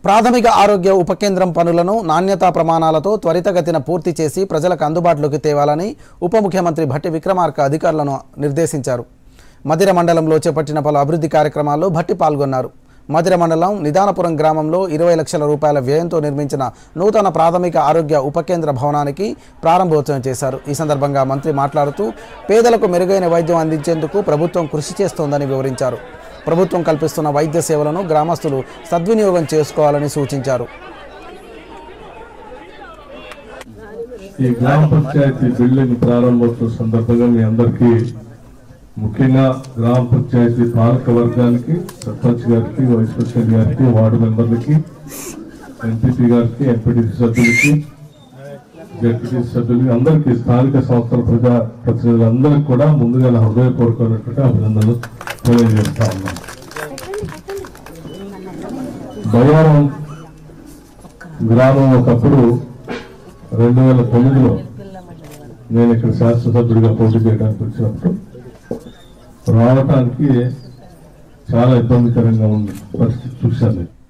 ప్రాథమిక ఆరోగ్య ఉప కేంద్రం పనులను నాణ్యతా ప్రమాణాలతో త్వరితగతిన పూర్తి చేసి ప్రజలకు అందుబాటులోకి తేవాలని ఉప ముఖ్యమంత్రి భట్టి విక్రమార్క అధికారులను నిర్దేశించారు. మదిర మండలంలో చేపట్టిన పలు అభివృద్ధి కార్యక్రమాల్లో భట్టి పాల్గొన్నారు. మదిర మండలం నిదానపురం గ్రామంలో 20 లక్షల రూపాయల వ్యయంతో నిర్మించిన నూతన ప్రాథమిక ఆరోగ్య ఉప కేంద్ర భవనానికి ప్రారంభోత్సవం చేశారు. ఈ సందర్భంగా మంత్రి మాట్లాడుతూ పేదలకు మెరుగైన వైద్యం అందించేందుకు ప్రభుత్వం కృషి చేస్తోందని వివరించారు. ప్రభుత్వం కల్పిస్తున్న వైద్య సేవలను గ్రామస్తులు సద్వినియోగం చేసుకోవాలని సూచించారు. ఈ గ్రామ పంచాయతీ బిల్డింగ్ ప్రారంభోత్సవం సందర్భంగా మీ అందరికీ ముఖ్యంగా గ్రామ పంచాయతీ పాలక వర్గానికి, సర్పంచ్ గారికి, వైస్ ప్రెసిడెంట్ గారికి, వార్డు మెంబర్లకి, ఎంపీపీ గారికి, ఎంపీటీసీ సభ్యులకి, జడ్పీటీసీ సభ్యులకి, అందరికీ స్థానిక సంస్థల ప్రజా ప్రతినిధులందరికీ కూడా ముందుగా హృదయపూర్వకమైనటువంటి అభినందనలు తెలియజేస్తా ఉన్నాం. బయ్యారం గ్రామం ఒకప్పుడు 2009లో నేను ఇక్కడ శాసనసభ్యుడిగా పోటీ చేయడానికి వచ్చినప్పుడు రావటానికి చాలా ఇబ్బందికరంగా ఉంది పరిస్థితి చూశాను.